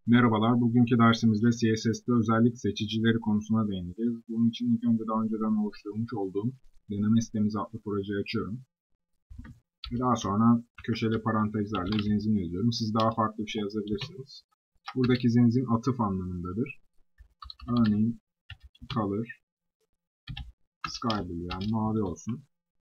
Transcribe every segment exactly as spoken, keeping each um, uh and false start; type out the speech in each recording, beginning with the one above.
Merhabalar, bugünkü dersimizde C S S'te özellik seçicileri konusuna değineceğiz. Bunun için ilk önce daha önceden oluşturmuş olduğum deneme sitemiz adlı projeyi açıyorum. Ve daha sonra köşeli parantezlerle zinzin yazıyorum. Siz daha farklı bir şey yazabilirsiniz. Buradaki zinzin atıf anlamındadır. Örneğin color, sky blue yani mavi olsun.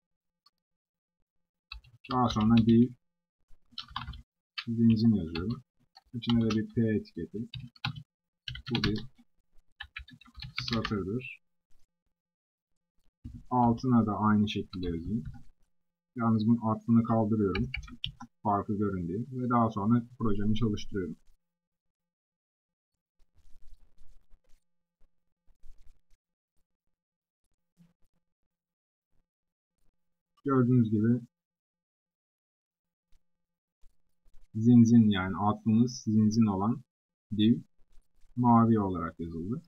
Daha sonra div, zinzin yazıyorum. İçine de bir P etiketi. Bu bir satırdır. Altına da aynı şekilde yazayım. Yalnız bunun atfını kaldırıyorum. Farkı görün diye. Ve daha sonra projemi çalıştırıyorum. Gördüğünüz gibi zinzin yani atfımız zinzin olan div mavi olarak yazıldı.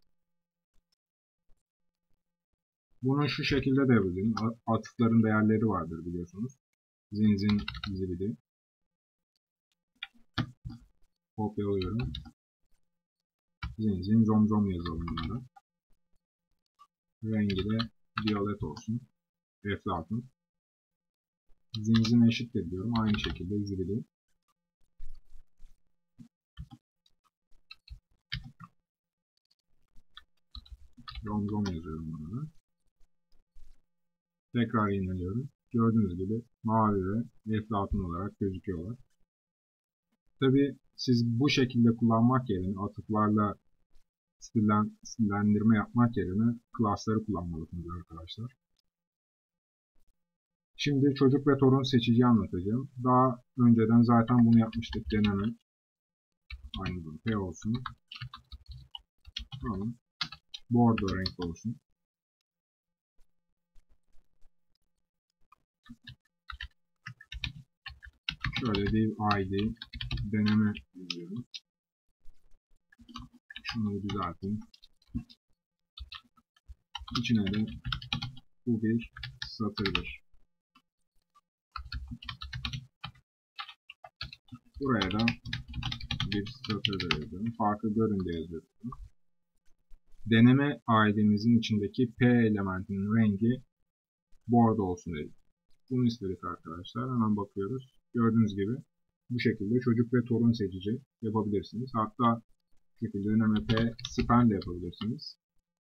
Bunu şu şekilde de yapabilirim. Atıfların değerleri vardır biliyorsunuz. Zinzin zibidi. Kopyalıyorum. Zinzin zomzom yazalım bunlara. Rengi de violet olsun. Eflatun. Zinzin eşittir diyorum. Aynı şekilde zibidi. Zomzom yazıyorum bunlara. Tekrar yeniliyorum. Gördüğünüz gibi mavi ve eflatun olarak gözüküyorlar. Tabi siz bu şekilde kullanmak yerine atıflarla stillen, stillendirme yapmak yerine class'ları kullanmalısınız arkadaşlar. Şimdi çocuk ve torun seçiciyi anlatacağım. Daha önceden zaten bunu yapmıştık. Deneme. Aynı bu. P olsun. Tamam. Bordo renk olsun. Şöyle div I D deneme yazıyorum. Şunları düzelteyim. İçine de bu bir satırdır. Buraya da bir satırdır yazıyorum. Farkı görün diye yazıyorum. Deneme I D'mizin içindeki P elementinin rengi bordo olsun dedik. Bunu istedik arkadaşlar. Hemen bakıyoruz. Gördüğünüz gibi bu şekilde çocuk ve torun seçici yapabilirsiniz. Hatta bu şekilde deneme P span de yapabilirsiniz.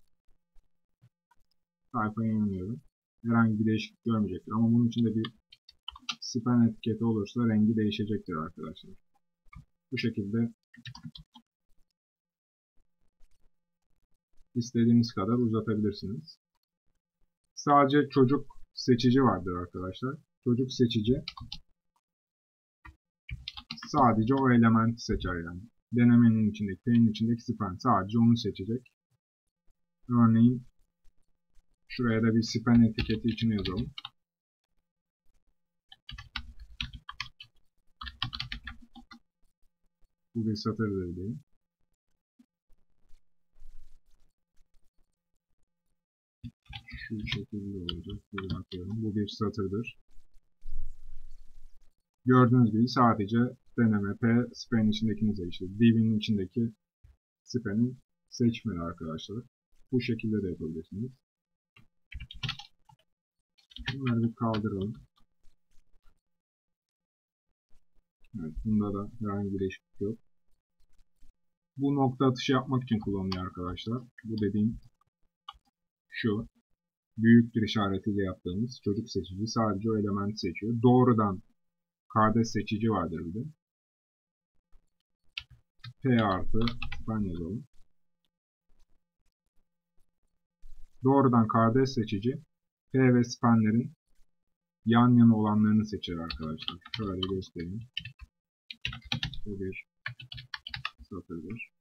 Sayfayı yeniliyorum. Herhangi bir değişiklik görmeyecektir. Ama bunun içinde bir span etiketi olursa rengi değişecektir arkadaşlar. Bu şekilde istediğiniz kadar uzatabilirsiniz. Sadece çocuk seçici vardır arkadaşlar. Çocuk seçici sadece o elementi seçer yani. Denemenin içindeki, P'nin içindeki span sadece onu seçecek. Örneğin şuraya da bir span etiketi için yazalım. Bu bir satırdır diyeyim. Şu şekilde olacak. Bir bakıyorum. Bu bir satırdır. Gördüğünüz gibi sadece deneme P span içindekini seçti. Div'in içindeki span'i seçmedi arkadaşlar. Bu şekilde de yapabilirsiniz. Bunları bir kaldıralım. Evet, bunda da herhangi bir değişiklik yok. Bu nokta atışı yapmak için kullanılıyor arkadaşlar. Bu dediğim şu. Büyüktür işaretiyle yaptığımız çocuk seçici sadece o elementi seçiyor. Doğrudan kardeş seçici vardır bir de. P artı span yazalım. Doğrudan kardeş seçici P ve spanlerin yan yana olanlarını seçer arkadaşlar. Şöyle göstereyim. Bu bir satırdır.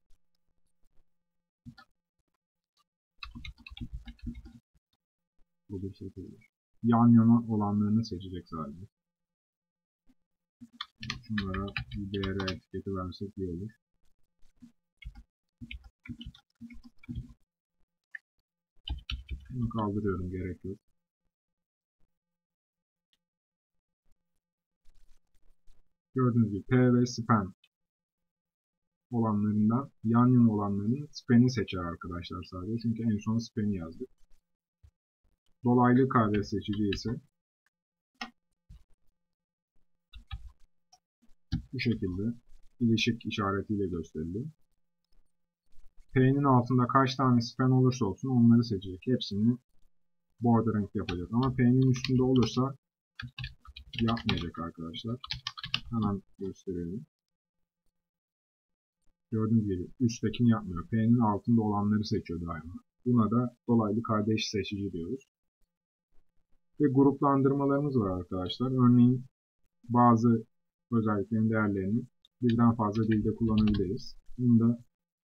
Bu bir satırdır. Yan yana olanlarını seçecek sadece. Şunlara bir D R etiketi versek iyi olur. Bunu kaldırıyorum, gerek yok. Gördüğünüz gibi P ve span olanlarından yan yana olanlarının span'i seçer arkadaşlar sadece. Çünkü en son span'i yazdık. Dolaylı kardeş seçici ise bu şekilde ilişik işaretiyle gösteriliyor. P'nin altında kaç tane span olursa olsun onları seçecek. Hepsini bordering yapacak. Ama P'nin üstünde olursa yapmayacak arkadaşlar. Hemen gösterelim. Gördüğünüz gibi üsttekini yapmıyor. P'nin altında olanları seçiyor daima. Buna da dolaylı kardeş seçici diyoruz. Ve gruplandırmalarımız var arkadaşlar. Örneğin bazı özelliklerin değerlerini birden fazla dilde kullanabiliriz. Bunu da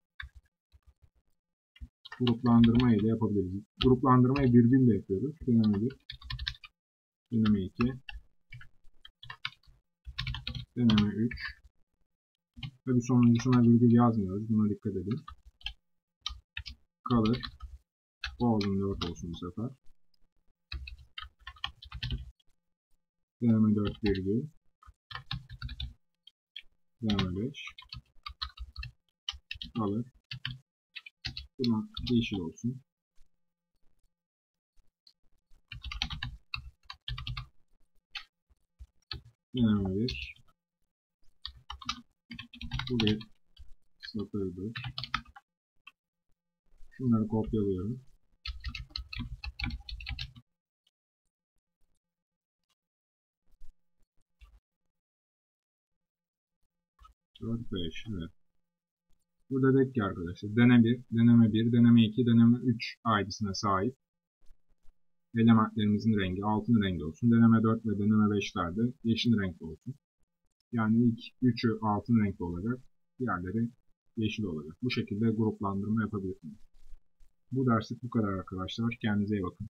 gruplandırma ile yapabiliriz. Gruplandırmayı bir dille yapıyoruz. Deneme bir, deneme iki, deneme üç. Tabi sonuncusuna virgül yazmıyoruz. Buna dikkat edin. Kalır. Golden dört olsun bu sefer. Deneme dört virgül. Deneme beş. Kalır. Buna yeşil olsun. Deneme bir. Bu bir satırdır. Şunları kopyalıyorum. dört, beş, evet. Burada dedik ki arkadaşlar deneme bir, deneme bir, deneme iki, deneme üç I D'sine sahip elementlerimizin rengi altın rengi olsun. Deneme dört ve deneme beşler de yeşil renkli olsun. Yani ilk üçü altın renkli olacak, diğerleri yeşil olacak. Bu şekilde gruplandırma yapabilirsiniz. Bu derslik bu kadar arkadaşlar. Kendinize iyi bakın.